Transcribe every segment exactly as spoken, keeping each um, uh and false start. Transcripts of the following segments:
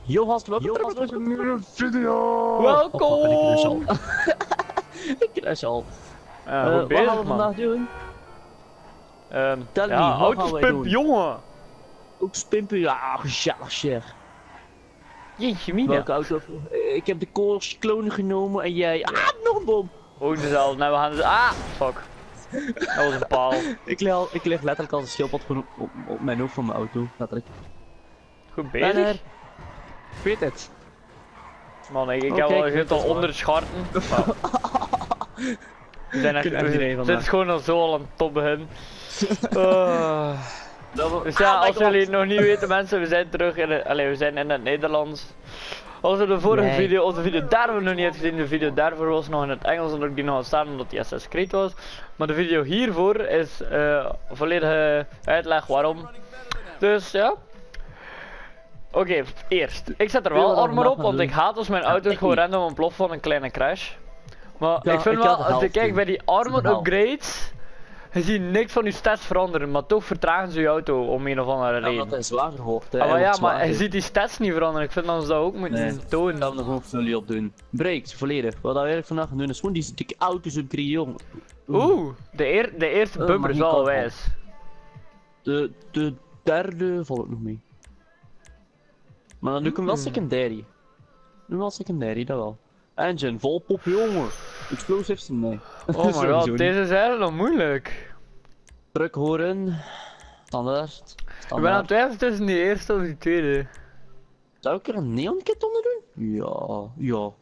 Yo gast, welkom terug bij een nieuwe video! Welkom! Oh, ik crash al. Ik crash al. Ja, Uh, goed wat bezig, gaan we man. vandaag doen? Um, Tel ja, me, wat gaan wij autospump, doen? jongen! Ook spimpen, ja, gezellig zeg. Jeetje mina. Welke auto? Ik heb de Corse klonen genomen en jij... Ah, nog een bom! Ook dezelfde, nou we gaan dus... Ah, fuck. Dat was een paal. Ik lig, al, ik lig letterlijk als een schildpad gewoon op, op, op mijn hoofd van mijn auto, letterlijk. Goed Bijna. bezig. Ik weet het. Man, ik, ik Oké, heb al, ik ik zit weet al het onder de scharten. Wow. We zijn echt... Ik ben echt we- iedereen Het vandaag. is gewoon al zo al aan het top begin. Uh, dus ja, Ah, my als jullie God. het nog niet weten mensen, we zijn terug in het... Allee, we zijn in het Nederlands. Als we de vorige Nee. video, of de video daarvoor nog niet had gezien, de video daarvoor was nog in het Engels omdat ik die nog had staan omdat die Assassin's Creed was. Maar de video hiervoor is uh, volledige uitleg waarom. Dus ja. Oké, okay, eerst. Ik zet er wel armor op, want ik haat als mijn auto's gewoon random ontploffen van een kleine crash. Maar Ja, ik vind ik wel, had de als je helft kijkt doen. bij die armor De helft. upgrades, je ziet niks van je stats veranderen, maar toch vertragen ze je auto om een of andere Ja, reden. omdat hij zwaarder wordt, hè. Ah, maar Hij ja, wordt maar je zwaarder. ziet die stats niet veranderen, ik vind dat ze dat ook moeten Nee. tonen. Ik ga hem nog ook fully op doen. Breaks, volledig. Wat we eigenlijk vandaag gaan doen is gewoon die dikke auto's upgraden, jongen. Oeh, de, eer, de eerste Oh, bumper maar is niet wel kant wijs. De, de derde volgt nog mee. Maar dan doe ik hem wel Hmm. secondary. Doe hem wel secondary, dat wel. Engine, vol pop, jongen. Explosives, nee. Oh my Sowieso god, niet. deze is eigenlijk nog moeilijk. Druk horen. Standaard. Ik ben aan het Standaard. twijfelen tussen die eerste of die tweede. Zou ik er een neon kit onder doen? Ja, ja.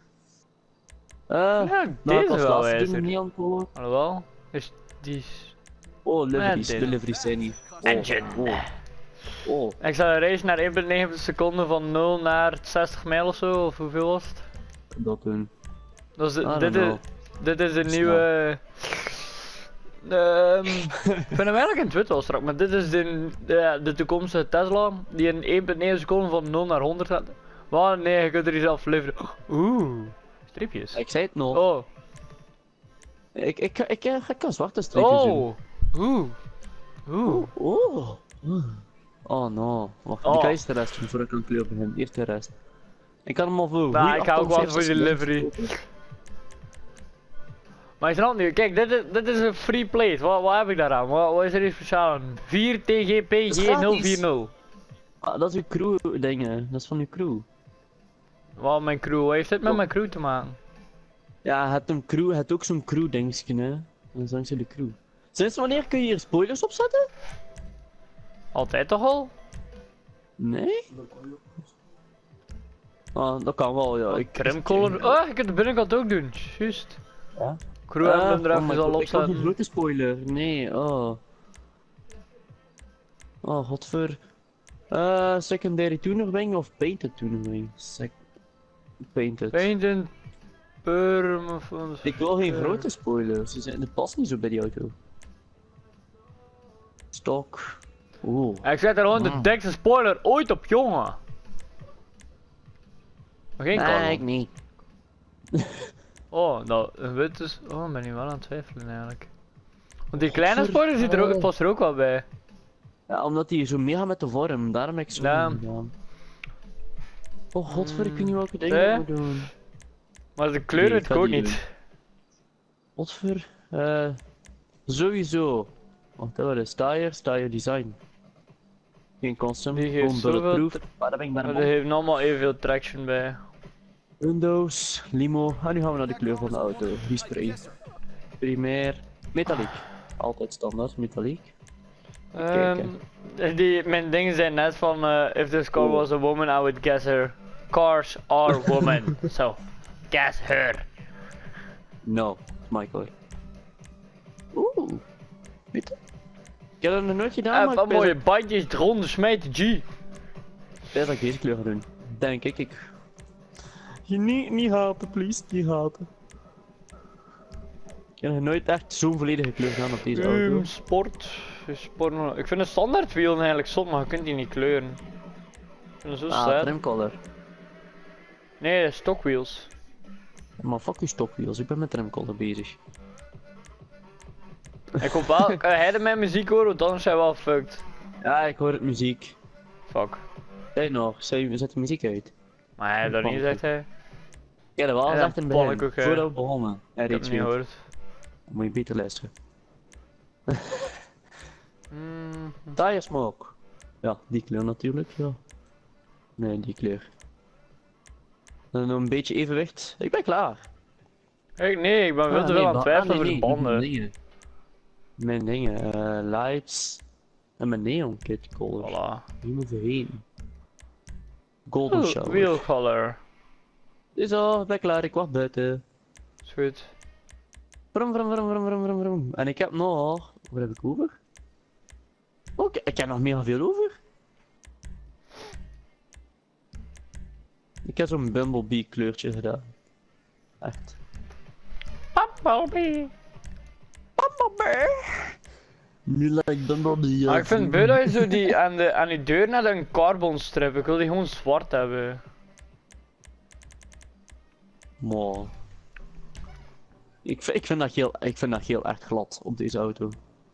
Eh, Ja, nou, deze ik als wel laatste doen wijzer. een neon color. Alhoewel, is die is... Oh, liveries, Ja, de dit. liveries zijn hier. Oh, Engine. Oh. Oh. Ik zal een race naar één komma negen seconden van nul naar zestig mijl of zo, of hoeveel was het? Dat doen. Dat is de- I don't dit, is, know. dit is een Snel. nieuwe... Ehm ik vind hem eigenlijk in Twitter wel strak, maar dit is de, de, de toekomstige Tesla die in één komma negen seconden van nul naar honderd gaat. Maar nee, je kunt er zelf leveren. Oeh, streepjes. Ik zei het nog. Oh, Ik, ik, ik, ik, ik kan zwarte streepjes doen. oh, oeh, oeh. Oh. Oh. Oh no. Wacht, Oh. ik ga eerst de rest doen voordat ik een kleur begin. Eerst de rest. Ik kan hem al voor. Nou, goeie ik hou ook wel voor die achthonderdvijftig livery. Maar je snapt nu, kijk, dit is, dit is een free plate. Wat, wat heb ik daaraan? Wat, wat is er hier speciaal aan? vier T G P G nul vier nul. Ah, dat is uw crew dingen. Dat is van uw crew. Wat mijn crew, wat heeft dit met mijn crew te maken? Ja, het hebt een crew, het hebt ook zo'n crew dingetje, hè. En dan zijn ze de crew. Sinds wanneer kun je hier spoilers opzetten? Altijd toch al? Nee? Ah, dat kan wel, ja. Ik, Trimcolor. Oh, je kunt de binnenkant ook doen. Juist. Ja? Crew Ah, emblem er oh even my al God, ik had een opzetten. grote spoiler. Nee, oh. Oh, godver. Eh, secondary tunerwing of painted tunerwing? Sec painted. Painted. Perm. Ik wil geen Eh. grote spoilers, ze zijn, dat past niet zo bij die auto. Stok. Oeh. Ik zet er gewoon de Mm. dikste spoiler ooit op, jongen. Maar geen Nee, ik carbon. niet. Oh, nou, een wit is... Oh, ik ben nu wel aan het twijfelen eigenlijk. Want die kleine Godver- spoiler zit er ook, oh. past er ook wel bij. Ja, omdat die zo meegaat met de vorm, daarom heb ik zo Ja. gedaan. Oh godver, ik weet niet welke dingen Nee. ik moet doen. Maar de kleur Nee, weet ik ik ga ook die niet. Godver, eh... sowieso. Wacht, wat is tire, tire design. Geen custom, Die geeft gewoon zoveel bulletproof. Waar heb ik maar Maar een die heeft allemaal evenveel traction bij. Windows, limo, en nu gaan we naar de kleur van de auto. Die spray. Primair, metallic. Altijd standaard, metallic. Ehm, die, mijn dingen zijn net van, uh, if this car Oh. was a woman, I would guess her. Cars are women. So, guess her. No, Michael. Oeh. Weet je? Ik heb dat nog nooit gedaan, Ja, maar wat ik weet mooie bandjes, ronde smijten, G. dat ik deze kleur ga doen. Denk ik. ik. Je niet, niet haten, please. Niet haten. Ik heb nog nooit echt zo'n volledige kleur gedaan op deze auto. Um, sport. sport. Ik vind de standaard wielen eigenlijk zot, maar je kunt die niet kleuren. Ik vind het zo Ah, sad. trimcolor. Nee, stockwheels. Maar fuck je stokwiels, ik ben met trimcolor bezig. Ik hoop wel, kan hij er mijn muziek horen, want anders zijn we wel fucked. Ja, ik hoor het muziek. Fuck. Hey nog, zet de muziek uit. Maar hij heeft dat niet gezegd, hè. Ja, dat was Ja, echt in het begin, pannenkoek, hè. voordat we begonnen. Ja, Ik heb het niet gehoord. Dan moet je beter luisteren. Mm. Tire smoke. Ja, die kleur natuurlijk, ja. Nee, die kleur. Dan nog een beetje evenwicht. Ik ben klaar. Ik, nee, ik ben veel te veel aan het twijfelen over de banden. Mijn dingen. Mijn dingen, uh, lights. En mijn neon kit color. Voilà. Die moet vergeten. Golden Oeh, shower. wheel color. Is al, ik ben klaar, ik wacht buiten. Is goed. Vrum, vrum, vrum, vrum, vrum, vrum, vrum. En ik heb nog... Wat heb ik over? Oh, ik, ik heb nog mega veel over. Ik heb zo'n Bumblebee kleurtje gedaan. Echt. Bumblebee. Bumblebee. Nu lijkt Bumblebee. Maar ik vind het beu dat je zo die aan, de, aan die deur net een carbon strip. Ik wil die gewoon zwart hebben. Wow. Ik, ik, vind dat heel, ik vind dat heel echt glad op deze auto.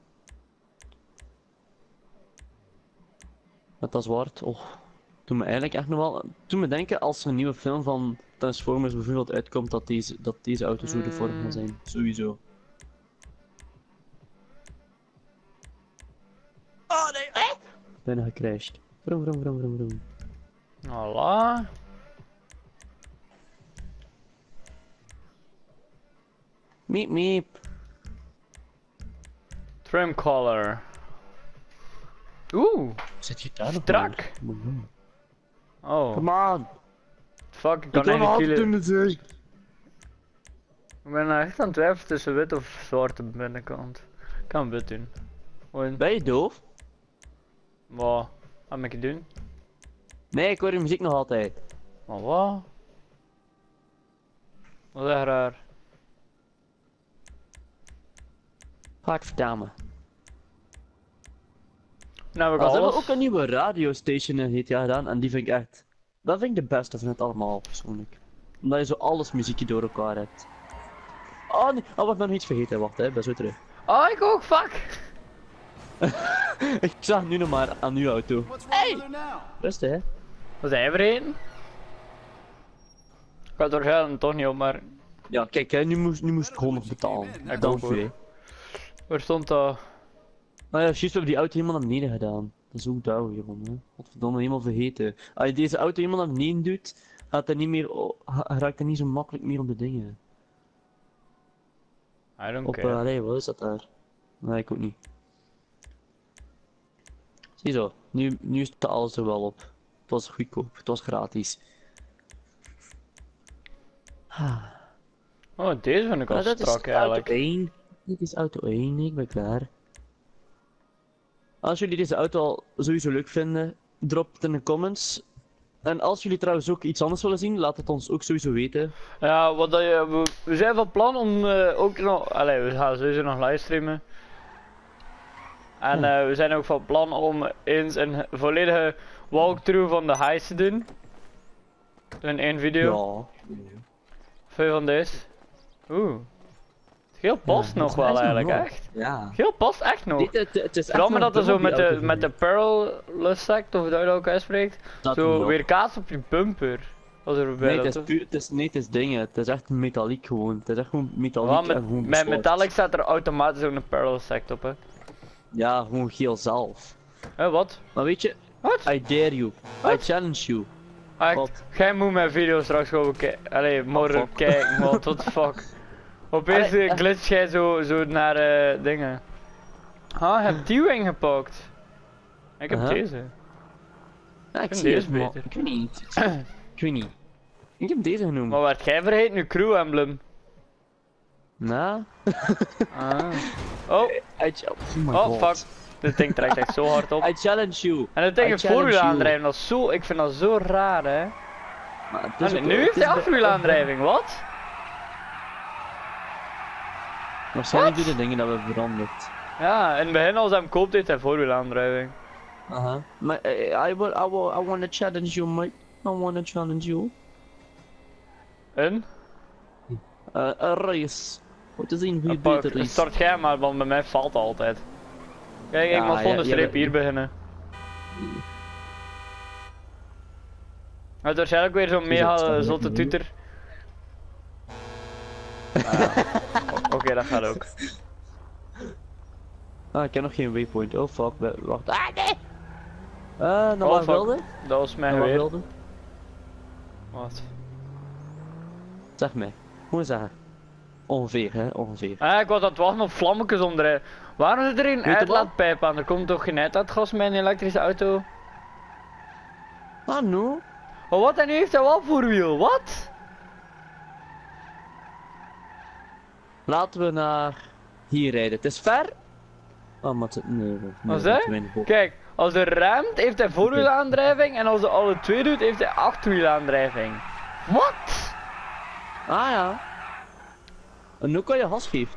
Met dat zwart, oh. Toen me eigenlijk echt nog wel. Toen me denken als er een nieuwe film van Transformers bijvoorbeeld uitkomt dat deze, dat deze auto zo de vorm gaat zijn. Sowieso. Oh nee, eh! Bijna gecrashed. Vroom, vroom, vroom, vroom, vroom. Voilà. Miep, miep. Trim color. Oeh, Zit je daar nog? strak. Oh, Come on. fuck, ik Ik kan kan eigenlijk altijd in kielen. de zee. Ik ben echt aan het twijfelen tussen wit of zwart op de binnenkant. Ik kan wit doen. Gewoon, Ben je doof? wat? Wat moet ik doen? Nee, ik hoor de muziek nog altijd. Maar wat? Wat is echt raar? Ga ik vertellen. Nou heb ik Ah, ze hebben alles. ook een nieuwe radiostation in G T A gedaan en die vind ik echt... Dat vind ik de beste van het allemaal, persoonlijk. Omdat je zo alles muziekje door elkaar hebt. Oh nee, oh, wat ben nog iets vergeten, wacht hè, ik ben zo terug. Oh, ik ook, fuck! Ik zag nu nog maar aan uw auto. Hey! Rustig hè. Wat zijn we vergeten? Ik had er waarschijnlijk toch niet op, maar... Ja, kijk hè, nu moest, nu moest ik honderd betalen. Ik Dan ook, hoor. twee. Waar stond dat? Nou ja, juist, we hebben die auto helemaal naar beneden gedaan. Dat is ook douw hiervan, hè. Godverdomme, helemaal vergeten. Als je deze auto helemaal naar beneden doet, gaat hij niet meer, oh, ha- raakt hij niet zo makkelijk meer op de dingen. I don't Op, care. uh, nee, wat is dat daar? Nee, ik ook niet. Ziezo, nu, nu staat alles er wel op. Het was goedkoop, het was gratis. Ah. Oh, deze vind ik al Maar dat is strak auto eigenlijk. één. Dit is auto één, ik ben klaar. Als jullie deze auto al sowieso leuk vinden, drop het in de comments. En als jullie trouwens ook iets anders willen zien, laat het ons ook sowieso weten. Ja, wat dat je, we, we zijn van plan om uh, ook nog, allee, we gaan sowieso nog livestreamen. En uh, we zijn ook van plan om eens een volledige walkthrough van de heist te doen. In één video. Ja. Veel van deze. Oeh. Geel past Ja, nog het wel is eigenlijk, nog. echt. Ja. Geel past echt nog. Dit, het, het is Vooral echt met nog dat er zo dubbel met die de, auto met de pearl sect, of hoe dat ook uitspreekt. Dat Zo nog. weer kaas op je bumper. Als er bij Nee, dat het is puur, het is, nee, het is dingen. Het is echt metaliek gewoon. Het is echt gewoon metaliek Ja, en met, gewoon met besloten. metallic staat er automatisch ook een pearl sect op, hè. Ja, gewoon geel zelf. Hé, wat? Maar weet je, Wat? I dare you. I Wat? challenge you. Echt, Wat? jij moet mijn video straks gewoon kijken. Allee, morgen fuck. kijken, man, what the fuck. Opeens Allee, uh, eh. glitch jij zo, zo naar uh, dingen. Ah, je hebt die ingepakt. Ik heb Aha. deze. Ja, ik vind zie deze het, maar beter. ik weet niet. Ik weet niet. Ik heb deze genoemd. Maar werd jij vergeten, nu crew emblem? Nou? Ah. Oh, I ch- oh my oh god. fuck. Dit ding trekt echt zo hard op. I challenge you. En dat ding I is challenge voorwiel you. aandrijven, dat is zo, ik vind dat zo raar, hè. Maar het Ah, is nee, ook- nu het heeft is hij bij- achterwielaandrijving, wat? Waarschijnlijk Wat? doen de dingen dat we veranderd. Ja, in het begin als hij hem koopt heeft hij voorwielaandrijving. Aha. Maar eh, I will, I will, I wanna challenge you, mate. I wanna challenge you. En? Uh, een race. Om te zien wie Ah, pak, beter is. start jij maar, want bij mij valt het altijd. Kijk, ik Ja, mag gewoon ja, de ja, streep ja. hier beginnen. Het waarschijnlijk weer zo'n mega Zo, uh, zotte tutor. Ah, Oké, okay, dat gaat ook. Ah, ik heb nog geen waypoint. Oh fuck, wacht. Ah nee! Eh, uh, naar Oh, waar fuck. wilde? Dat was mijn Naar waar geweer. wilde? Wat? Zeg mij. Hoe zeggen? Ongeveer, hè? Ongeveer. Ah, ik was aan het wachten op vlammetjes omdraaien. Waarom zit er een Weet je uitlaatpijp aan? Er komt toch geen uitlaatgas met een elektrische auto? Ah, no. Oh, wat? En nu heeft hij wel voorwiel? Wat? Laten we naar hier rijden. Het is ver. Oh, maar het... Nee, nee. Wat nee, zeg? Kijk, als hij ruimt heeft hij voorwielaandrijving en als hij alle twee doet heeft hij achterwielaandrijving. Wat? Ah ja. En nu kan je gas geeft.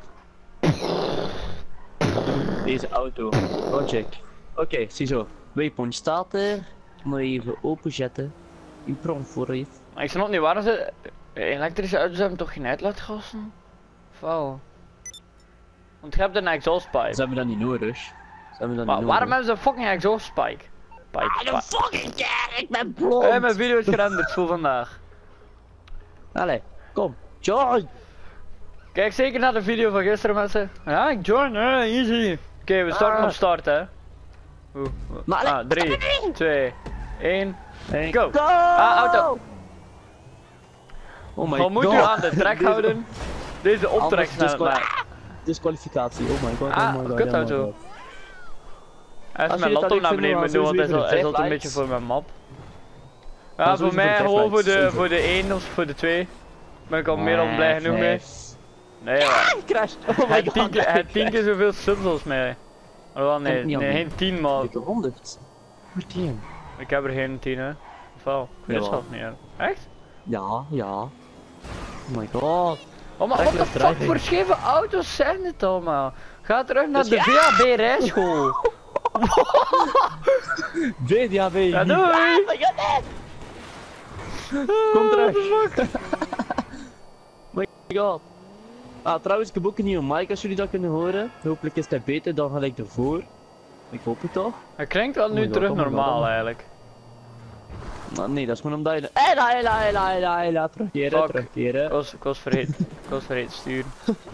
Deze auto. Logic. Oké, okay, ziezo. Waypoint staat er. Maar even openzetten. Die bron vooruit. Maar ik snap niet waarom ze... Elektrische auto's hebben toch geen uitlaatgassen? Vuil. Want je hebt een exhaust pipe. Ze hebben dat niet nodig. Ze hebben dat Maar niet waarom nodig. hebben ze een fucking exhaust pipe? Pipe. I don't fucking care, ik ben blond! Hé, mijn video is gerenderd voor vandaag. Allee, kom. Join! Kijk zeker naar de video van gisteren mensen. Ja, ik join, hè, easy. Oké, okay, we starten Ah. op start hè. Oeh. Maar Ah, drie, twee, één. Hey, Go! Ah, auto! Oh my Dan god! moet u aan de trek Deze- houden. Deze optrek Anders snel maar. Disqualificatie, oh my god, Ah, oh my god. kutauto. oh my god. Hij Als is mijn jullie dat laptop leuk naar vinden, beneden dan moeten doen, want hij sowieso zat, hij voor zat een vijf beetje likes. voor mijn map. Ja, Dan voor sowieso mij voor vijf gewoon voor likes, de, sowieso. voor de één of voor de twee. Ben ik al meer dan blij genoeg mee. Vijf. Nee, maar. Ik crashed, oh my Het god. tien keer- het tien keer zoveel subs als mij. Oh, wel, nee, heb niet nee, al geen tien maar. Ik heb honderd. Hoe tien? Ik heb er geen tien hè. Of wel? Ik weet het Jawel. zelf niet hè. Echt? Ja, ja. Oh my god. Oh, maar wat de Reckless fuck driving. voor scheve auto's zijn dit allemaal? Ga terug naar Dus de ja. V A B rijschool. V D A B. Ja, niet. doei. Ah, my god, nee. Kom terug. Oh my god. Ah, trouwens, ik heb ook een nieuwe mic als jullie dat kunnen horen. Hopelijk is dat beter dan gelijk ervoor. Ik hoop het toch? Het klinkt wel Oh nu my god, terug oh my god, normaal oh my- eigenlijk. Nou, nee, dat is gewoon omdat je... Hela, hela, hela, hela, hela, terugkeren, Fuck. terugkeren. Ik was, ik was vergeten. Ik was vergeten te sturen.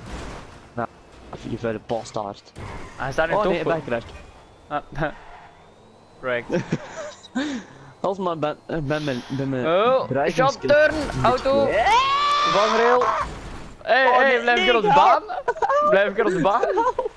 Je vuile bastard. Hij staat nu Oh toch nee, ik voor. ben gecrashed. Ah, Correct. Als maar ben, eh, ben mijn... Ben mijn Oh, driving shop skill- turn, auto, vangrail. Hé, Oh, hé, nee, blijf ik nee, hier op de help. baan? Blijf ik hier op de baan?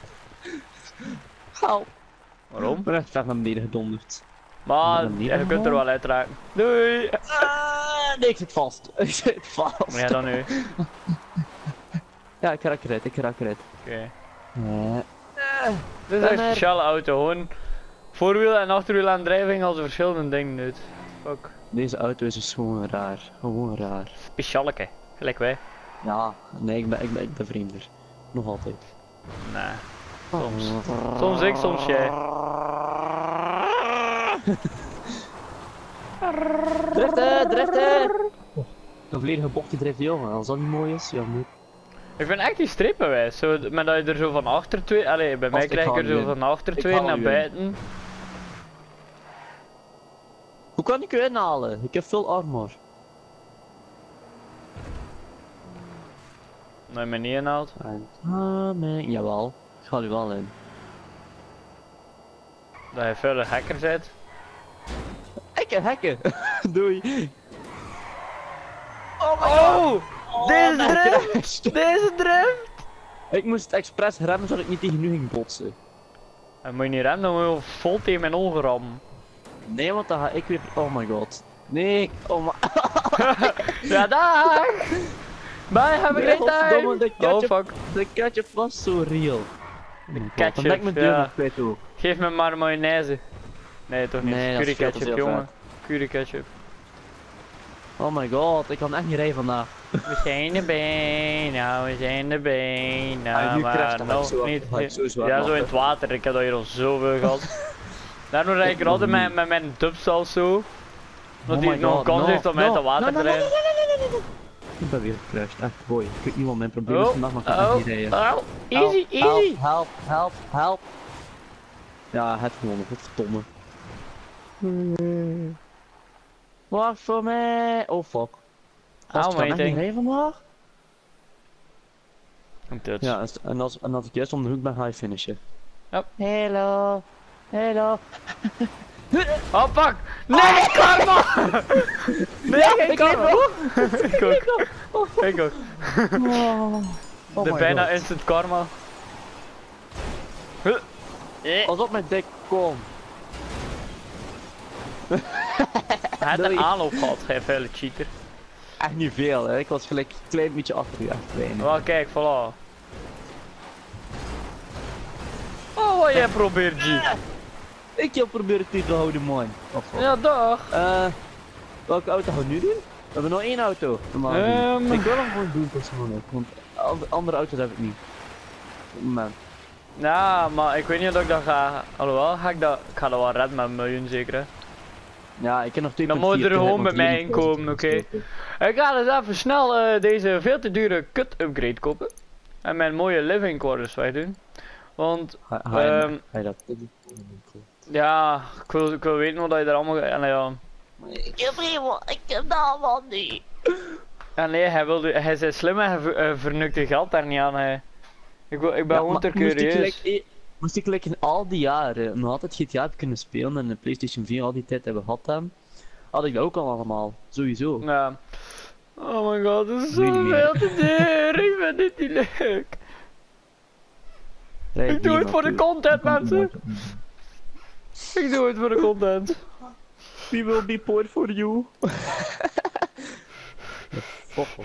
Help. Waarom? Ik ben echt ver naar beneden gedonderd. Maar Dan niet ja, je kunt er helemaal. wel uitraken. Doei! Ah, nee, ik zit vast. Ik zit vast. Maar ja, dan nu. Oké. Ja, ik raak eruit, ik raak eruit. Nee. Dit is Ben een er. speciale auto, gewoon voorwiel en achterwiel aandrijving als verschillende dingen doet. Fuck. Deze auto is dus gewoon raar. Gewoon raar. Specialeke, gelijk wij. Ja, nee, ik ben, ik ben, ik ben vreemder. Nog altijd. Nee. Soms. Soms ik, soms jij. Driften, driften! Een volledige bochtje driften, jongen. Als dat niet mooi is, ja, moet. Ik vind echt die strepenwijs, zo, met dat je er zo van achter twee, allee, bij mij ik krijg ik haal er u zo in. van achter Ik twee haal naar u in. buiten. Hoe kan ik u inhalen? Ik heb veel armor. Dat je me niet inhaalt. Ah, nee. Jawel. Ik ga er wel in. Dat je verder hacker bent. Ik heb hekken! Doei! Oh my Oh! Deze mijn drift! Christ. Deze drift! Ik moest expres remmen zodat ik niet tegen u ging botsen. Dan moet je niet rennen, dan moet je wel vol tegen mijn ogen rammen. Nee, want dan ga ik weer. Oh my god. Nee, oh my. Ja, dag! Bye, have a Nee, great godverdomme, time! de Oh ketchup- fuck. De ketchup was zo real. Oh my god, ketchup, dan ben ik mijn deur ja. nog kwijt ook. Geef me maar mayonaise. Nee, toch niet. Nee, dat is Curry veel te ketchup, veel jongen. Curry ketchup. Oh my god, ik kan echt niet rijden vandaag. We zijn erbij, nou we zijn erbij, Ah, nou nu maar crasht dat, nog zo- niet. ga ik zo zwaar Ja, zo in lachen. het water, ik heb dat hier al zoveel gehad. Daarom rijd ik er altijd met, met mijn dubstals zo. Omdat Oh hij my nog een God, kans no, heeft om uit no, het water no, te no, no, rijden. Ik ben weer gecrashed, echt boy. Ik weet niet wat mijn probleem is Oh, vandaag, maar ik kan echt oh, niet rijden. oh, easy, Help, easy. Help, help, help. Ja, het gewonnen, het verdomme. Wacht voor mij. Oh fuck. How Als ik echt niet waiting. rijden vandaag? Een touch. Ja, als- en als, en als ik juist om de hoek ben, ga je finishen. Yep. Hello. Hello. Oh fuck! Nee, karma! Nee, geen ik karma! leef Ik ook. Ik ook. Oh, oh De my bijna God. instant karma. Huh. Eh. Als op mijn dik, kom. Hij had Doei. een aanloop gehad, gij vuile cheater. Echt niet veel, hè. Ik was gelijk een klein beetje achter u, echt weinig. Wel kijk, voilà. Oh, wat jij probeert, G. Ik heb proberen het te houden, man. Oh, fuck. Ja, dag. Eh, welke auto gaan we nu doen? We hebben nog één auto. normaal Ehm. gezien. Ik wil hem gewoon doen persoonlijk, want al- andere auto's heb ik niet. Op het moment. Ja, maar ik weet niet of ik dat ga. Alhoewel, ga ik dat. Ik ga dat wel redden met een miljoen zeker. Hè. Ja, ik heb nog twee Dan moet je er gewoon met mij in komen, oké? Ik ga dus even snel eh, deze veel te dure kut upgrade kopen. En mijn mooie living quarters wegdoen. Want, Ga, ga, je, ehm, ga je dat doen? ja, ik wil, ik wil weten hoe dat je er allemaal. En ja. Ik heb helemaal, ik heb dat allemaal niet. Ja, nee, hij wilde. Hij is slim en hij ver, uh, vernukt je geld daar niet aan. Hij. Ik, wil, ik ben gewoon te curieus. Moest ik gelijk in al die jaren nog altijd G T A heb kunnen spelen en de PlayStation vier al die tijd hebben gehad hebben, had ik dat ook al allemaal, sowieso. Ja. Oh my god, dat is Weet niet zoveel te duur. Ik vind dit niet leuk. Rijd Ik doe die het voor de maar toe. content, mensen. Ik doe het voor de content. We will be poor for you. Foffel.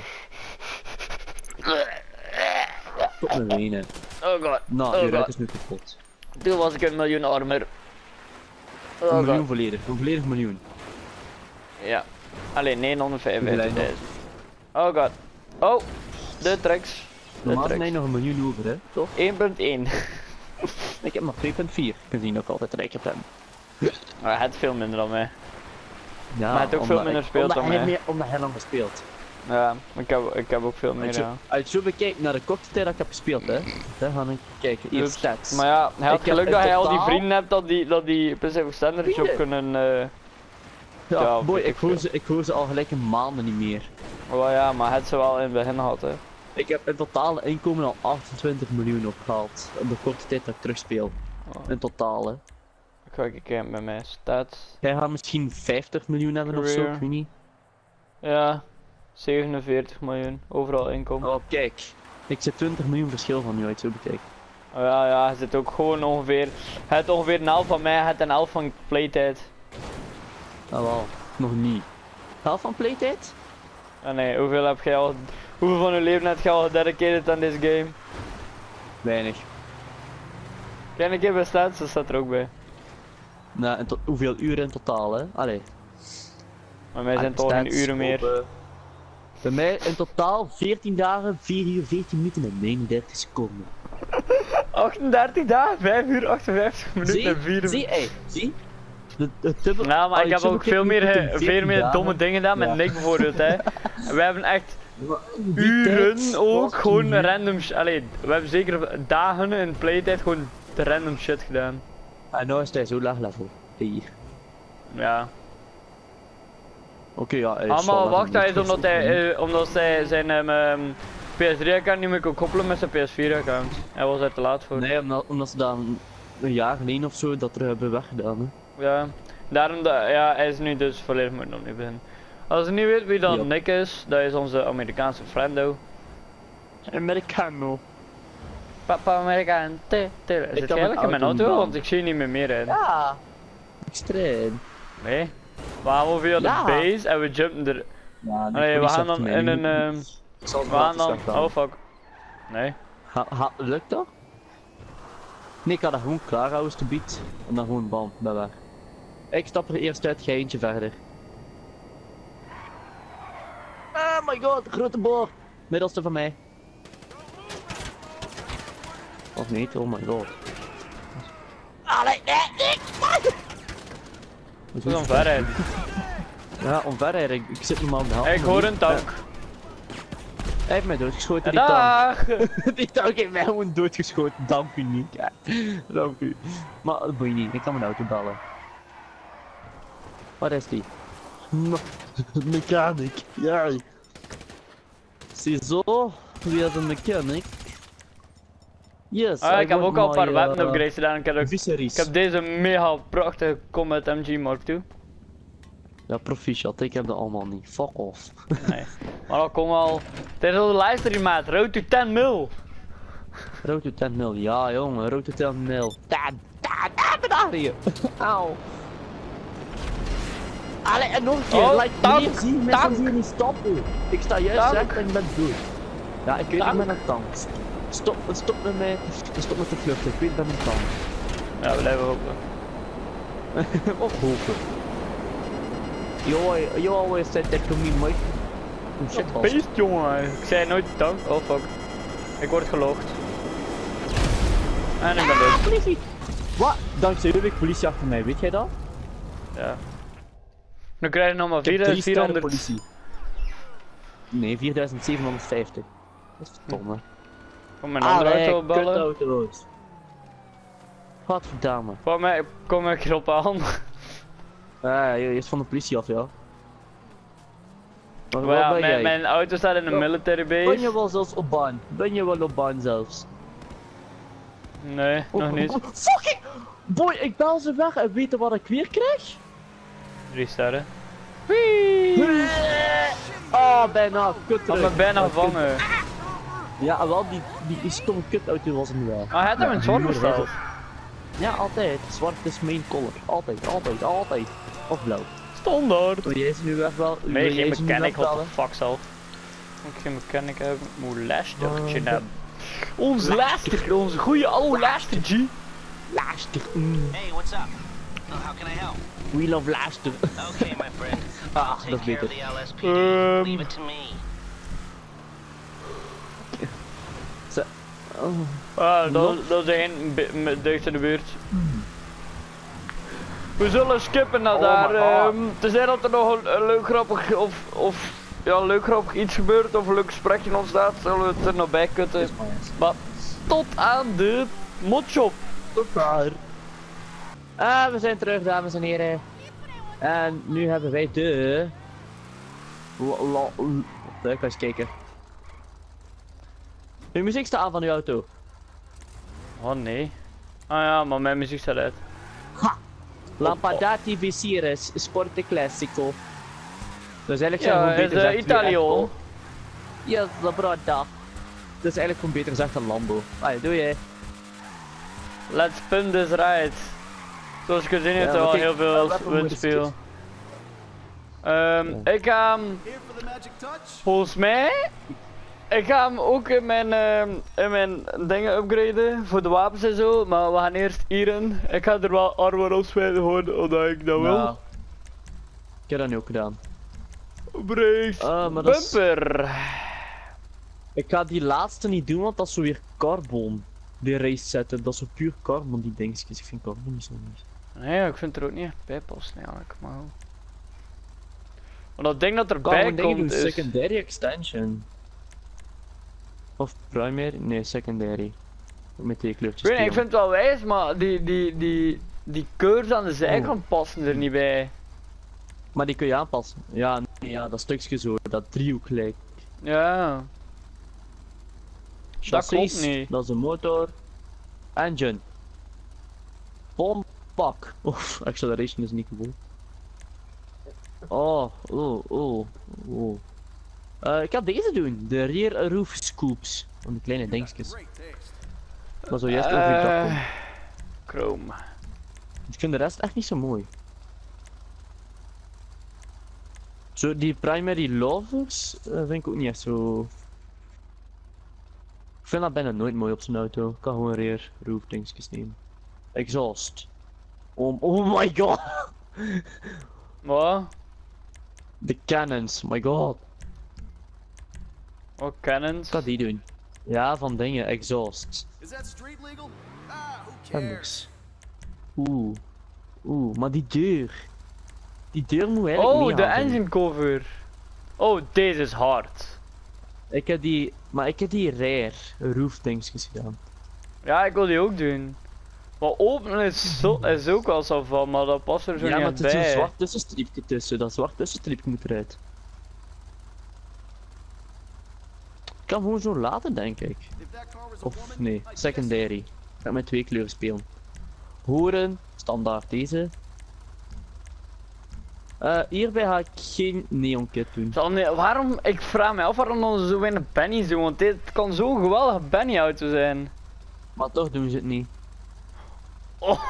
Stop met wenen. Oh god. Nou, Oh je ruit god. is nu kapot. Toen was ik een miljoen armer. Een Oh miljoen god. volledig, een volledig miljoen. Ja. Alleen negenhonderdvijfenvijftigduizend. Oh god. Oh. De tracks. De Normaal heb je tracks. nog een miljoen over, hè? Toch? één punt één. Ik heb nog twee punt vier. Je zien dat ik altijd rijk heb. Maar hij had veel minder dan mij. Ja, Maar hij heeft ook veel omdat minder ik- gespeeld omdat dan hij mij. meer, Omdat hij lang gespeeld. Ja, ik heb, ik heb ook veel meer, Als je, ja. als je zo bekijkt naar de korte tijd dat ik heb gespeeld, hè, dan ga ik kijken. Hier Dus- stats. Maar ja, hij had Ik heb geluk in dat hij al die totaal- vrienden hebt dat die, dat die Pacific Standard job Vrienden? kunnen. eh ja, ja, boy, weet ik ik hoor, veel. ze, ik hoor ze al gelijk een maanden niet meer. Wel ja, maar het ze wel in het begin gehad, hè. Ik heb in totaal inkomen al achtentwintig miljoen opgehaald. Op de korte tijd dat ik terugspeel. Oh. In totaal, hè. Ik ga even kijken met mijn stats. Jij gaat misschien vijftig miljoen hebben of zo, Career. ik weet niet. Ja, zevenenveertig miljoen overal inkomen. Oh, kijk. Ik zit twintig miljoen verschil van nu uit, zo bekijk. Oh, ja, ja, hij zit ook gewoon ongeveer. Hij heeft ongeveer een half van mij, hij heeft een half van playtijd. Ah, wel. Nog niet. Helft van playtijd? Ah nee, hoeveel heb jij al. Hoeveel van uw leven heb je al gededicated aan deze game? Weinig. Kijk een keer bij stats, dat staat er ook bij. Nou, en tot hoeveel uren in totaal, hè? Allee. Maar mij zijn Ah, toch geen stats uren meer. op, eh, Bij mij in totaal veertien dagen, vier uur, veertien minuten en negenendertig seconden. achtendertig dagen, vijf uur, achtenvijftig minuten Zie? en vier Zie, ey, zie? De, de dubbel... Nou, maar als ik je heb zo ook bekijkt, veel meer, moet je eh, veertien veel meer dagen- domme dingen gedaan met Ja. Nick bijvoorbeeld, hè. We hebben echt Die uren tijd ook was gewoon toen- random sh- allee, we hebben zeker dagen in playtijd gewoon random shit gedaan. En nou is hij zo laag level. Hier. Ja. Oké, ja, hij is Allemaal wel wacht, level. hij is omdat hij, eh, omdat hij zijn um, um, P S drie account niet meer kon koppelen met zijn P S vier account. Hij was er te laat voor. Nee, omdat, omdat ze dan een jaar geleden of zo dat er hebben weggedaan, hè. Ja. Daarom dat, ja, hij is nu dus volledig moet nog niet beginnen. Als je niet weet wie dan Ja. Nick is, dat is onze Amerikaanse friendo. Americano. Papa Amerikaan, te, te. Zit heb je een eigenlijk in mijn auto auto? dan. Want ik zie je niet meer meer rijden. Ja. Extreem. Nee. We gaan wel via de Ja. base en we jumpen er. Ja, die Nee, we politie gaan zegt dan mij in niet. een. ehm, Ik zal het we gaan laten dan. zeggen Oh fuck. Nee. Ha, ha, lukt dat? Nee, ik had dat gewoon klaar houden te bied. En dan gewoon bam, bij weg. Ik stap er eerst uit, jij eentje verder. Oh my god, grote boor! Middelste van mij. Of niet, oh my god. Allee, nee, nee! We gaan ver rijden. Ja, omverrijden, ik, ik zit normaal op de helft. Ik hoor een tank. Hij heeft mij doodgeschoten, En die tank. dag! Die tank heeft mij gewoon doodgeschoten, dank u niet. Ja. Dank u. Maar dat moet je niet, ik kan mijn auto bellen. Waar is die? Mechanic, ja. Ziezo, wie is een mechanic? Yes, Ah, ik heb want ook al een paar my, weapon uh, upgrades gedaan. Ik heb, ook- Viserys. ik heb deze mega prachtige Comet M G Mark twee. Ja, proficiat, ik heb dat allemaal niet. Fuck off. Nee. Maar dan kom al. Dit is al de livestream maat. Road to ten mil. Road to ten mil, ja jongen, road to ten mil. Daar, daar, daar, daar hier. Auw. Allee, en nog een keer, Oh, like, tank, hier zie je tank. mensen hier niet stoppen. Ik sta juist Tank. recht en ik ben dood. Ja, ik weet Tank. ik ben een tank. Stop, stop met mij, stop met de vlucht, ik weet ik ben een tank. Ja, we blijven hopen. Of hopen. You, you always said that to me, Mike. Oh shit, was. Beest jongen. Ik zei nooit tank. Oh fuck. Ik word gelogd. En ik ben dood. Politie! Wat? Dankzij jullie politie achter mij, weet jij dat? Ja. Nu krijg je nog maar Ik heb drie sterren vierduizend politie. Nee, vierduizend zevenhonderdvijftig. Dat is verdomme. Kom mijn andere Allee, auto bellen. kutauto's. Godverdamme. Kom mij, kom ik erop aan. Ja, je is van de politie af, ja. Maar Maar ja, wat ben mijn, jij? mijn auto staat in een Ja. military Ben base. je wel zelfs op baan? Ben je wel op baan zelfs? Nee, nog Oh, niet. oh, fucking! Boy, ik bel ze weg en weet je wat ik weer krijg? Drie sterren. Wee! Oh, bijna, kut Ik terug. had me bijna Oh, kut. gevangen. Ja, wel, die, die, die stomme kutauto was hem wel. Ah, hij had hem in zwart besteld. Ja, altijd. Zwart is main color. Altijd, altijd, altijd. Of blauw. Standaard. Wil jij ze nu weg wel? Nee, wil jij geen ze nu mechanic, what wegbellen? the fuck zelf. Moet ik geen mechanic hebben? Ik moet luistertje Oh, hebben. Ons luister, onze goeie oude luistertje. Luister. Mm. Hey, what's up? Oh, how can I help? We love luister. Okay, my friend. Ah, Take dat is care of beter. the L S P D. Um, Leave it to me. Zo. Oh. Ah, dat, dat is één dicht in de buurt. We zullen skippen naar Oh daar. my God. Um, tenzij dat er nog een, een leuk grappig of, of ja, leuk grappig iets gebeurt of een leuk gesprekje ontstaat, zullen we het er nog bij kutten. Maar tot aan de modshop. Tot daar. Ah, we zijn terug, dames en heren. En nu hebben wij de... La, la, la, ik ga eens kijken. De muziek staat aan van uw auto. Oh nee. Ah ja, maar mijn muziek staat uit. Lampadati Viceres Sporte Classico. Dus eigenlijk zijn Ja, we is gewoon beter uh, gezegd weer Italië. echt- Yes, la brada. Dus eigenlijk gewoon beter gezegd een Lambo. Allee, doe je. Let's spin this ride. Zoals ik gezien heb, Ja, er maar al kijk, heel veel wat voor windspeel. Um, Ik ga hem, volgens mij, ik ga hem ook in mijn, ehm, in mijn dingen upgraden voor de wapens en zo, maar we gaan eerst hierin. Ik ga er wel armor op spelen gewoon, omdat ik dat wil. Ja. Ik heb dat nu ook gedaan. Brakes, Ah, maar dat is- bumper. Ik ga die laatste niet doen, want dat is zo weer carbon. Die race zetten, dat is zo puur carbon die dingetjes. Ik vind carbon niet zo nice. Nee, ik vind er ook niet echt bij passen eigenlijk, maar goed. Want dat ding dat erbij Carbon dingen doen komt is... secondary extension. Of primary? Nee, secondary. Met die kleurtjes. Ik weet niet, ik spelen. vind het wel wijs, maar die, die, die, die curves aan de zijkant passen er niet bij. Maar die kun je aanpassen. Ja, nee, ja, dat stukje zo, dat driehoek lijkt. Ja, Dat klopt Chassis, niet. dat is een motor. Engine. Bompak. Oef, acceleration is niet gewoon. Oh, oh, oh, oh. Eh, ik ga deze doen, de rear roof scoops. Van die kleine dingetjes. Maar zo juist over je dak Eh, komen. Chrome. Ik vind de rest echt niet zo mooi. Zo, die primary lovers eh, vind ik ook niet echt zo. Ik vind dat bijna nooit mooi op zijn auto. Ik kan gewoon rear roof dingetjes nemen. Exhaust. Oh, oh my god! Wat? De cannons, my god. Wat cannons? Ik ga die doen. Ja, van dingen, exhaust. Is that street legal? Ah, who cares? Cannons. Oeh. Oeh, maar die deur. Die deur moet eigenlijk Oh, niet de aan zijn. engine cover. Oh, deze is hard. Ik heb die, maar ik heb die rear roof dingetjes gedaan. Ja, ik wil die ook doen. Wat openen is, zo, is ook wel zo van, maar dat past er zo Ja, niet maar echt er is een bij. zwart tussenstreepje tussen. Dat zwart tussenstreepje moet eruit. Ik kan gewoon zo laten, denk ik. If that car was a Of woman, nee, I guess secondary. Ik ga met twee kleuren spelen. Horen, standaard deze. Eh, hierbij ga ik geen neon kit doen. Zal nee, waarom, ik vraag me af waarom dan zo weinig Benny's doen, want dit kan zo'n geweldige Benny auto zijn. Maar toch doen ze het niet. Oh,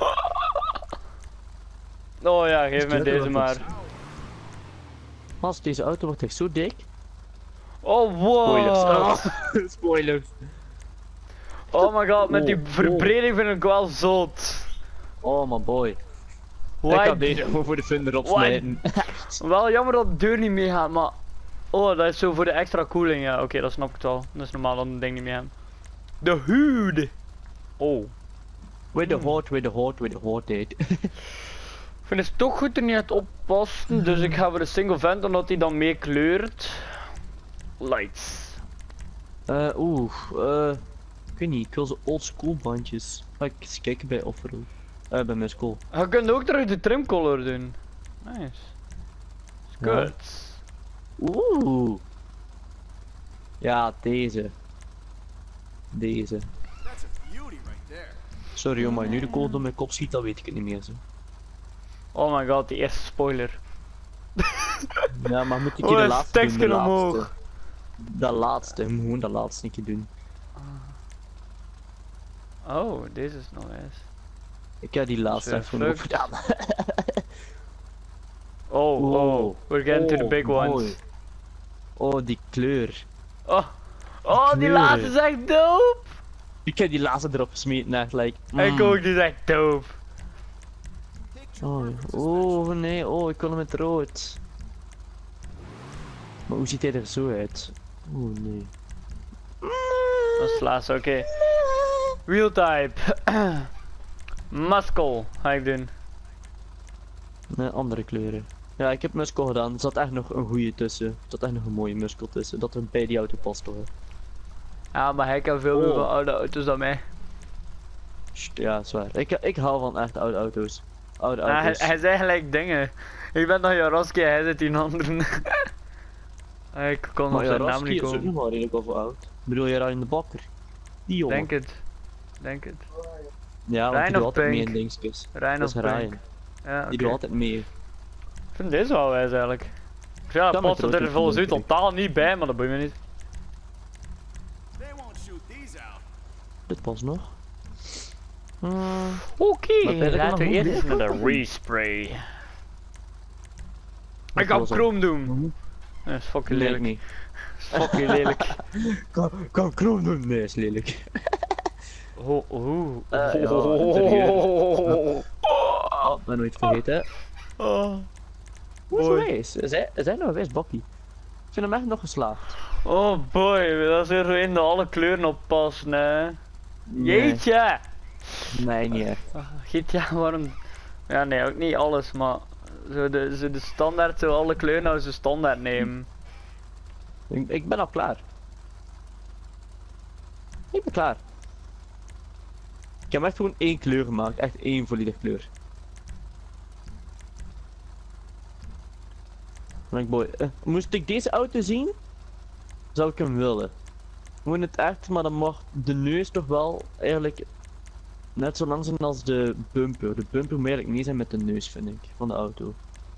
oh ja, geef me Is dit deze wel maar. goed? Als deze auto wordt echt zo dik. Oh wow. Spoilers. Oh, spoilers. Oh my god, met die Oh, verbreding vind ik wel zot. Oh my boy. Ik Why- ga deze gewoon voor de fun erop Why- smijten. Wel jammer dat de deur niet meegaat, maar... Oh, dat is zo voor de extra koeling, ja. Oké, dat snap ik wel. Dat is normaal dat het ding niet meer hebben. De huid! Oh. With the hot, with the hot, with the hot date. Ik vind het toch goed er niet uit oppassen, dus ik ga voor de single vent omdat hij dan mee kleurt. Lights. Eh, oeh, eh, ik weet niet, ik wil zo old school bandjes. Ga ik eens kijken bij Offroad. Eh, bij mijn school. Je kunt ook terug de trimcolor doen. Nice. Is Ja. good. Oeh. Ja, deze. Deze. that's a beauty right there. Sorry joh, maar nu de code door mijn kop schiet, dan weet ik het niet meer zo. Oh my god, die eerste spoiler. Ja, maar moet ik Oh, hier de een laatste doen, de tekstje laatste. omhoog. De laatste, ik moet gewoon de laatste een keer doen. Oh, deze is nog eens. Ik heb die laatste Sure, even nog fuck. gedaan. Oh, oh, Oh, we're getting to the oh, big mooi. ones. Oh, die kleur. Oh, oh die kleuren. laatste is echt dope! Ik heb die laatste erop gesmeten, echt, like. Ik mm. ook, die is echt dope. Picture Oh, perfect oh nee, oh, ik kon hem met rood. Maar hoe ziet hij er zo uit? Oh nee. Dat is het laatste, oké. Wheel type. Muscle ga ik doen. Nee, andere kleuren. Ja, ik heb muskel gedaan. Er zat echt nog een goede tussen. Er zat echt nog een mooie muskel tussen. Dat er bij die auto past hoor. Ja, maar hij kan veel meer Oh. van oude auto's dan mij. Sst, ja, zwaar. Ik, ik hou van echt oude auto's. Oude Ja, hij, auto's. hij zei gelijk dingen. Ik ben nog Jaroski, hij zit in anderen. Ik kon op maar ja, zijn naam Rasky niet is ook komen. nog wel redelijk over oud. Bedoel je in de bakker? Die jongen. Denk het. Denk het. Ja, want Ryan die doet of altijd mee Pink? in dingetjes. Ryan Dat of is Pink? Ryan. Ja, Die oké. doet altijd mee. Ik vind deze wel wijs eigenlijk. Ja, Kan past met er rood volgens u doen, denk ik. totaal niet bij, maar dat boeit me niet. They won't shoot these out. Dit past nog. Hmm. Oké, Maar verder kan laten we nog eerst eens meer met de doen. respray. Dat Ik ga was al. Chrome doen. Dat is fucking Nee, ik lelijk. niet. Dat is fucking lelijk. Kan, kan Chrome doen? Nee, is lelijk. Ho, ho. Eh, ja, Oh. Oh, ben nooit vergeten. Oh. Hoe is Mooi. hij wijs? Is hij, is hij nou een wijs bakkie? Ik vind hem echt nog geslaagd. Oh boy, dat is weer zo in de alle kleuren op passen, hè. Jeetje! Nee, niet echt. Ah, Giet, ja, waarom? Ja, nee, ook niet alles, maar zo de, zo de standaard, zo alle kleuren nou zo standaard nemen. Ik, ik ben al klaar. Ik ben klaar. Ik heb echt gewoon één kleur gemaakt. Echt één volledige kleur. Like boy, eh, moest ik deze auto zien, zou ik hem willen. Gewoon het echt, maar dan mag de neus toch wel eigenlijk net zo lang zijn als de bumper. De bumper moet eigenlijk mee zijn met de neus, vind ik, van de auto.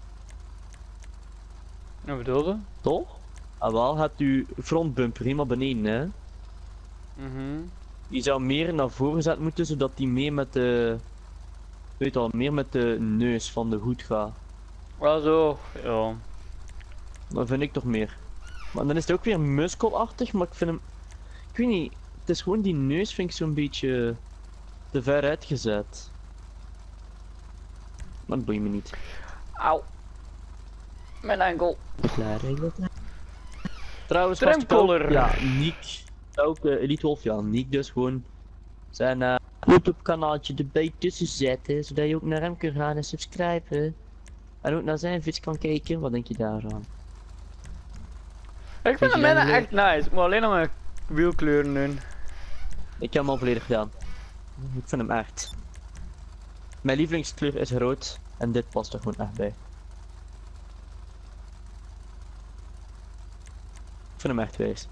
Wat bedoel je? Toch? Ah wel, hebt u frontbumper helemaal beneden, hè? Mhm. Die zou meer naar voren gezet moeten, zodat die meer met de... Weet je al, meer met de neus van de hoed gaat. Wel zo, ja. Dat vind ik toch meer. Maar dan is het ook weer muskelachtig, maar ik vind hem... Ik weet niet, het is gewoon die neus vind ik zo'n beetje te ver uitgezet. Maar dat boeit me niet. Auw. Mijn enkel. Klaar, eigenlijk. Trouwens, Trimcolor. vast ook- ja, Niek. Ook uh, Elite Wolf, ja, Niek dus gewoon zijn uh, YouTube kanaaltje erbij tussen zetten, zodat je ook naar hem kunt gaan en subscriben. En ook naar zijn vis kan kijken, wat denk je daaraan? Ik vind je hem dat bijna leuk? echt nice, ik moet alleen nog mijn wielkleuren doen. Ik heb hem al volledig gedaan. Ik vind hem echt. Mijn lievelingskleur is rood en dit past er gewoon echt bij. Ik vind hem echt wijs.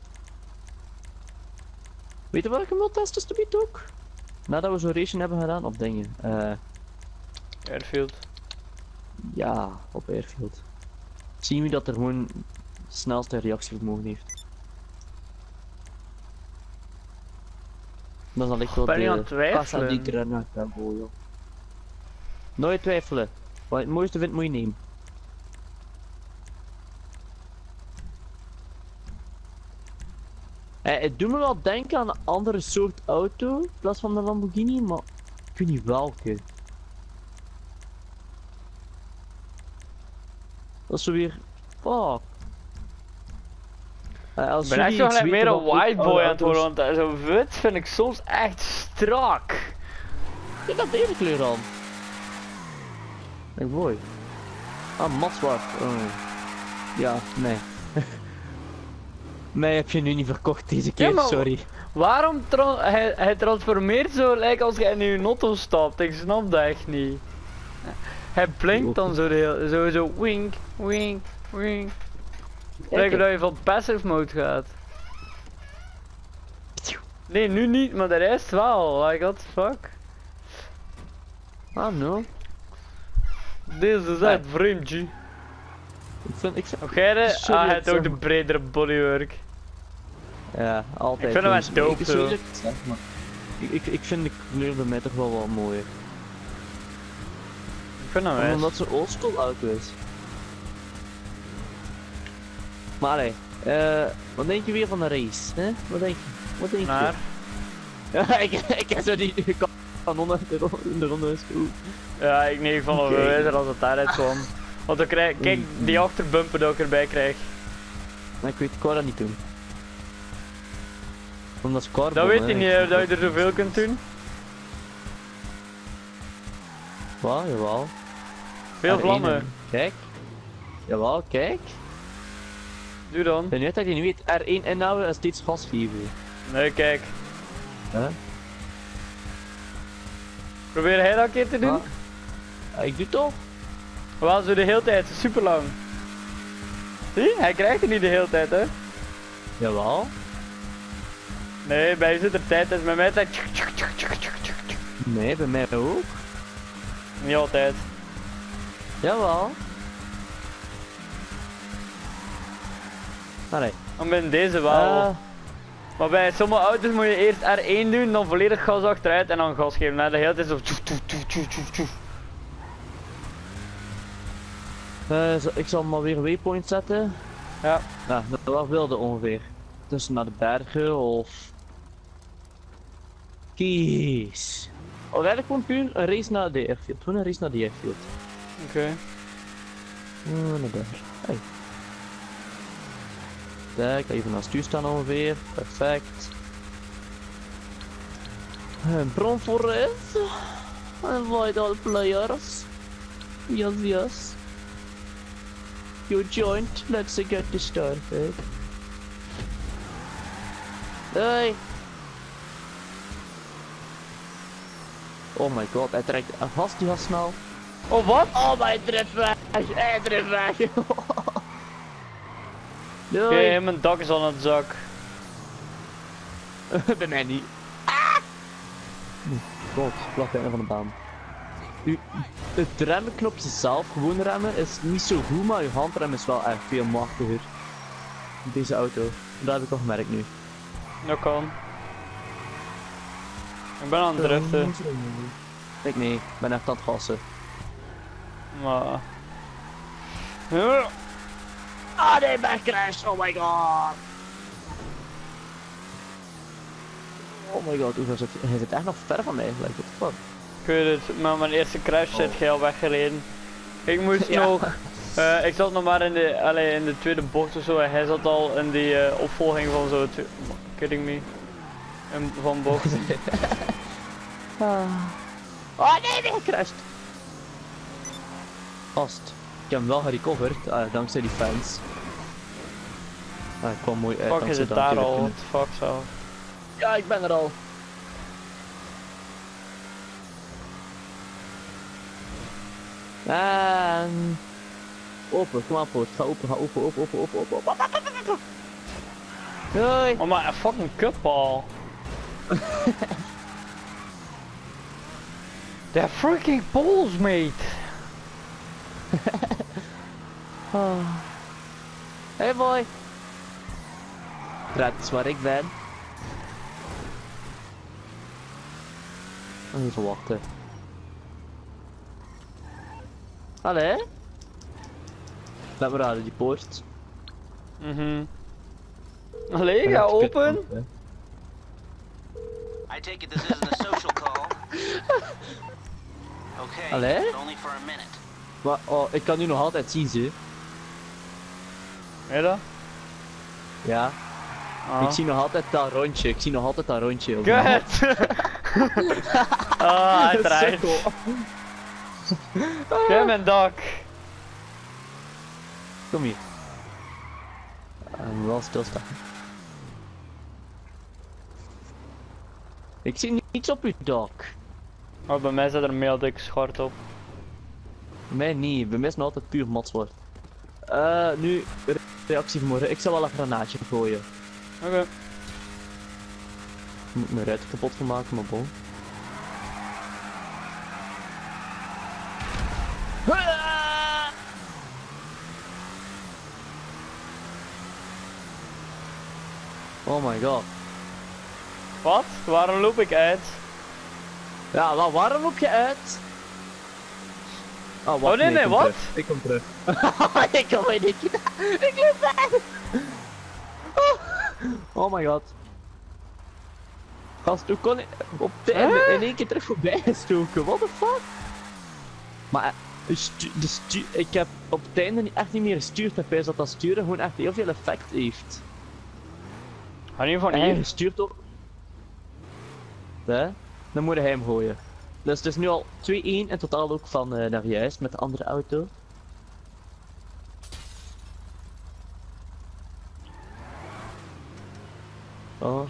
Weet je waar ik hem wil testen, Stubit ook? Nadat we zo'n race hebben gedaan op dingen. Uh, Airfield. ja, op Airfield. Zien we dat er gewoon snelste reactievermogen heeft. Dan zal ik wel Ben je aan de het twijfelen? Casa di Granata hebben, joh. Nooit twijfelen. Wat je het mooiste vindt moet je nemen. Eh, het doet me wel denken aan een andere soort auto in plaats van de Lamborghini, maar ik weet niet welke. Dat is zo weer. Fuck. Eh, als Ik ben echt jullie zo iets gelijk meer weten een van white boy oude aan het worden, auto's- want zo wit vind ik soms echt strak. Ja, dat deze kleur dan. Ik mooi. Ah, matzwart. Oh. Ja, nee. Mij heb je nu niet verkocht deze keer, Ja, maar- sorry. Waarom tra hij, hij transformeert zo lijkt als hij in uw notto stapt? Ik snap dat echt niet. Hij blinkt dan zo de hele, zo, zo wink, wink, wink. Lijkt dat je van passive mode gaat. Nee, nu niet, maar de rest wel. Like, what the fuck? Ah, no. Deze is echt vreemd, G. Ik vind, ik vind... Oké, okay, Sorry, ah, hij ik heeft ook zeg de maar. bredere bodywork. Ja, altijd. Ik vind hem mensen. echt dope, Ik- sorry zo. dat ik het zeg, maar Ik, ik, ik vind de kleur bij mij toch wel wat mooier. Ik vind hem Omdat wijs. het zo'n oldschool auto is. Maar nee, eh, wat denk je weer van de race? Hè? Wat denk je? Wat denk je? Maar, Ja, ik, ik heb zo die kanonnen in de ronde, in de ronde is goed. ja, ik neem van een Oké. bewijzer als het daaruit kwam. Want dan krijg, kijk, die achterbumper dat ik erbij krijg. Maar ik weet, ik wou dat niet doen. Omdat het carbon, Dat weet hè. je niet, hè, dat je er zoveel kunt doen. Wat? Jawel. Veel R één vlammen. en- Kijk. Jawel, kijk. Doe dan. En nu dat je niet weet, R één inhouden en steeds gas geven. Nee, kijk. Hè? Probeer hij dat een keer te doen? Wat? Ja, ik doe het toch? Wel zo de hele tijd, super lang. Zie? Hij krijgt er niet de hele tijd, hè? Jawel. Nee, bij je zit er tijd, is bij mij tijd. Nee, bij mij ook. Niet altijd. Jawel. Allee. Dan ben deze wel. Eh, Maar bij sommige auto's moet je eerst R één doen, dan volledig gas achteruit en dan gas geven. Nou, de hele tijd zo. tjoef, tjoef, tjoef, tjoef, tjoef, tjoef. eh, zo- ik zal maar weer een waypoint zetten. Ja. Nou, dat wel wilde ongeveer. Tussen naar de bergen of... Kies. Of eigenlijk gewoon puur een race naar de airfield. Gewoon een race naar de airfield. Oké. Okay. Oh, naar daar. Hey. Kijk, even naar stuur staan ongeveer. Perfect. Een bron voor het. Invite all players. Yes, yes. You joined. Let's get this started. Hey. Oh my god, hij trekt vast, die was snel. Oh, wat? Oh, maar hij treft weg. Hij treft weg. Doei. Oké, mijn dak is aan het zak. Bij mij niet. Ah! God, vlak bij van de baan. U, het remmenknopje zelf, gewoon remmen, is niet zo goed, maar je handrem is wel echt veel machtiger. Deze auto. Dat heb ik al gemerkt nu. Dat kan. Ik ben aan het driften. Ik nee, ik ben echt aan het gassen. Maar... Ja. Ah nee, backcrash, oh my god. Oh my god, hoe zit hij zit echt nog ver van mij, like, what the fuck. Ik weet het, maar mijn eerste crash zit Oh. geel weggereden. Ik moest Ja. nog... eh, ik zat nog maar in de, allee, in de tweede bocht of zo en hij zat al in die eh, opvolging van zo... twe- Kidding me? In, van bocht. Ah. Oh nee, weer gecrashed. Vast. Ik heb hem wel gerecoverd, ah, dankzij die fans. Ah, ik kwam mooi uit. Fuck is dankzij het dat daar natuurlijk. al? What the fuck zo. Ja, ik ben er al. En... Open, kom aan poort. Ga open, ga open, open, open, open, open, open, open, open, open. Hoi. Oh maar een fucking cupball. They're freaking balls, mate. Oh. Hey boy. Dat is waar ik ben. Even wachten. Allee? Laat me raden, die poort. Mhm. Allee, ga open. I take it this isn't a social call. Okay, Allee? but only for a minute. Maar, oh, ik kan nu nog altijd zien, ze. Weet je dat? Ja. Ah. Ik zie nog altijd dat rondje, ik zie nog altijd dat rondje. op de Kut! Ah, hij draait. Sukkel. Kijk mijn dak. Kom hier. Ik moet wel stilstaan. Ik zie niets op uw dak. Oh, bij mij zit er een heel dik schort op. Bij mij niet, bij mij is nog altijd puur matzwart. Eh, nu, re- reactie vanmorgen. Ik zal wel een granaatje gooien. Oké. Okay. Ik moet mijn ruit kapot gaan maken, maar bon. Oh my god. Wat? Waarom loop ik uit? Ja, wa waarom loop je uit? Oh, wacht, Oh, nee, ik nee, kom wat? terug. Ik kom terug. Ik kom weer niet. Ik loop weg. Oh my god. Gast, hoe kon ik op het einde in één keer terug voorbij gestoken? What the fuck? Maar eh, stu de stu ik heb op het einde niet- echt niet meer gestuurd. Ik weet dat dat sturen gewoon echt heel veel effect heeft. Ga niet van En hij hier. gestuurd op... Nee? Dan moet hij hem gooien. Dus het is nu al twee één in totaal ook van uh, naar juist met de andere auto. Oh.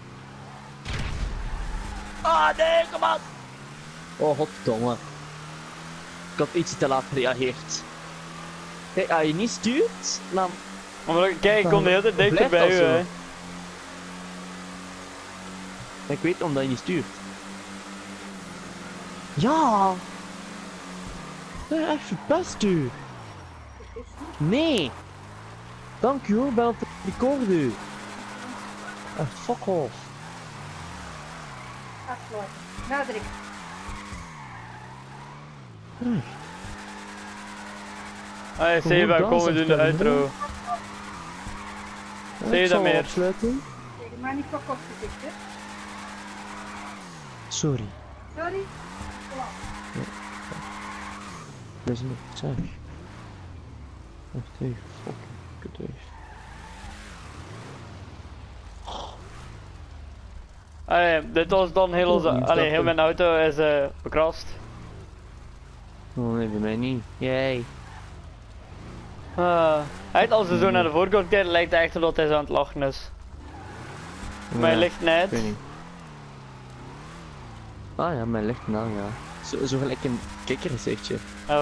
Ah nee, kom aan! Oh godverdomme. Ik had iets te laat gereageerd. Kijk, als je niet stuurt, dan... Oh, maar kijk, ik kom de hele tijd dichter Blijft bij dat u, zo? hè. Ik weet omdat je niet stuurt. Ja! Nee, echt verpest u! Nee! Dank u hoor, ben op het recorden. Echt fuck off. Afsluiten. Nadruk. Allee, zie je, wij komen doen de outro. Zie je dat meer? Afsluiten. Tegen mij niet van kop gezegd, hè? Sorry. Sorry? Dat is niet zeg. Wacht even, fucking kut even. Allee, dit was dan heel onze... Allee, heel mijn auto is eh uh, bekrast. Oh nee, bij mij niet. Yay. Uh, hij als ze zo naar de voorkant kijkt, lijkt het echt dat hij zo aan het lachen is. Maar hij ligt net. Ik weet niet. Ah ja, mijn licht nou ja. Zo, zo gelijk een kikkergezichtje.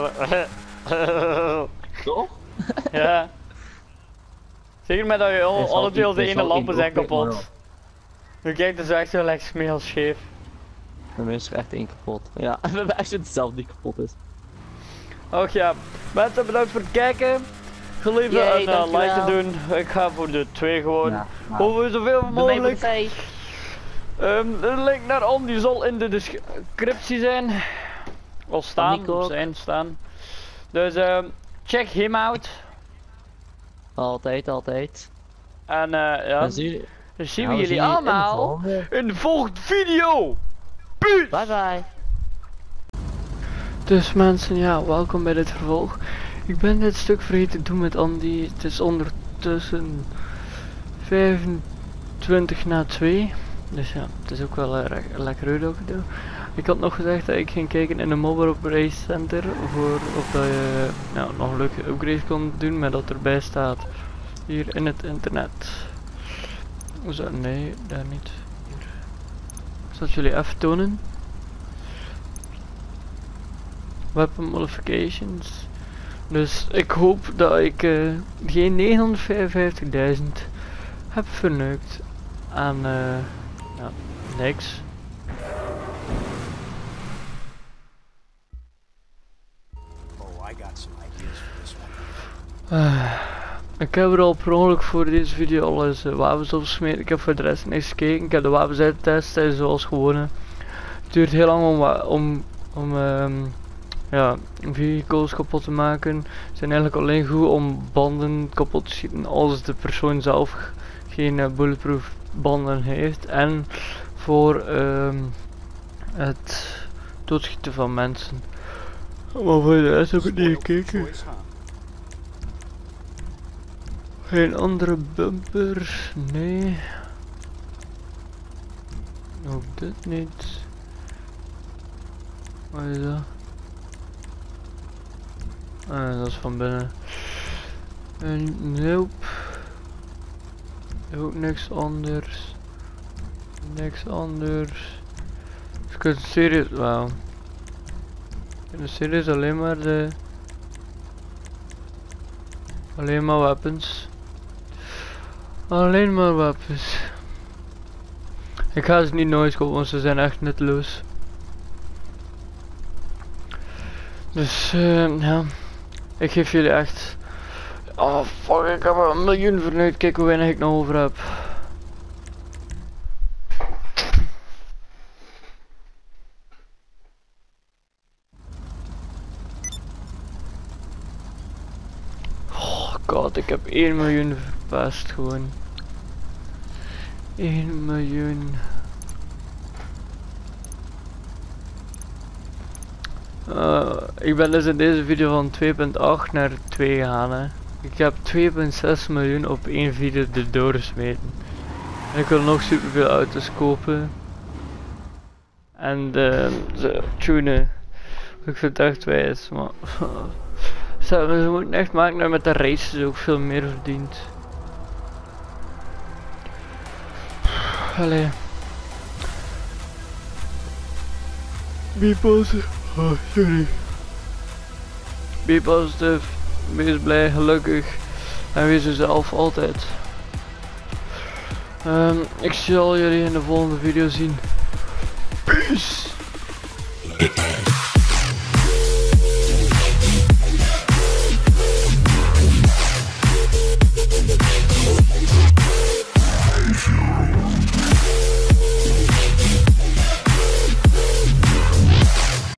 Toch? Ja. Zeker met dat je al, Hij zal alle twee iets- de hij ene zal lampen iets zijn oppikken, maar kapot. Nu kijkt het zo echt zo lekker smeel scheef. Bij mij is er echt één kapot. Ja, we hebben echt hetzelfde die kapot is. Och ja, mensen bedankt voor het kijken. Gelieve Yay, een uh, like te dankjewel. doen. Ik ga voor de twee gewoon. Ja, maar- Hopen we zoveel Bij mij voor de mogelijk. vijf. Um, de link naar On die zal in de descriptie zijn. Of staan, Nico ook. zijn, staan. Dus um, check him out. Altijd, altijd. En uh, ja, Dan zien jullie- dan zien ja, we we jullie zien jullie in de allemaal volgende. in de volgende video. Peace! Bye bye. Dus mensen, ja, welkom bij dit vervolg. Ik ben dit stuk vergeten te doen met Andy. Het is ondertussen vijfentwintig na twee. Dus ja, het is ook wel uh, lekker uit ook doen. Ik had nog gezegd dat ik ging kijken in een Mobile Operation Center voor of dat je nou, nog een leuke upgrades kon doen met dat erbij staat hier in het internet. Zo, nee, daar niet. Hier. Ik zal het jullie even tonen. weapon modifications. Dus ik hoop dat ik uh, geen negenhonderdvijfenvijftigduizend heb verneukt aan uh, ja, niks. Oh, I got some ideas for this one. Uh, ik heb er al per ongeluk voor deze video al eens uh, wapens opgesmeed. Ik heb voor de rest niks gekeken. Ik heb de wapens uitgetest uh, zoals gewone. Het duurt heel lang om, om, om um, ja, vehicles kapot te maken. Ze zijn eigenlijk alleen goed om banden kapot te schieten als de persoon zelf geen uh, bulletproof banden heeft. En voor um, het doodschieten van mensen. Maar voor de rest heb ik niet gekeken. Geen andere bumpers, nee. Ook dit niet. Wat is dat? Ah, dat is van binnen. En nope. Ook niks anders. Niks anders. Dus ik kan serieus, wauw. In de series alleen maar de... Alleen maar wapens. Alleen maar wapens. Ik ga ze niet nooit kopen, want ze zijn echt nutteloos. Dus uh, ja, ik geef jullie echt... Oh fuck, ik heb een miljoen verneukt, kijk hoe weinig ik nog over heb. Oh god, ik heb één miljoen verpest gewoon. één miljoen. Uh, ik ben dus in deze video van twee punt acht naar twee gegaan. Hè. Ik heb twee punt zes miljoen op één video erdoor gesmeten. En ik wil nog superveel auto's kopen. En uh, ze tunen. Ik vind het echt wijs, maar... Ze, ze moeten echt maken dat met de races ook veel meer verdient. Allee. Be positive. Oh, sorry. Be positive. Wees blij, gelukkig. En wees jezelf altijd. Um, ik zal jullie in de volgende video zien. Peace.